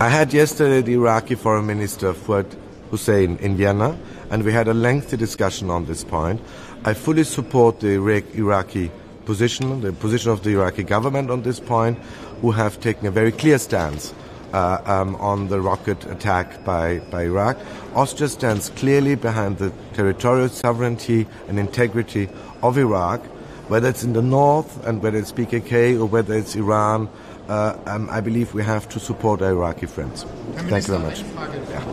I had yesterday the Iraqi Foreign Minister Fuad Hussein in Vienna, and we had a lengthy discussion on this point. I fully support the Iraqi position, the position of the Iraqi government on this point, who have taken a very clear stance on the rocket attack by Iraq. Austria stands clearly behind the territorial sovereignty and integrity of Iraq, whether it's in the north and whether it's PKK or whether it's Iran. I believe we have to support our Iraqi friends. Thank you very much.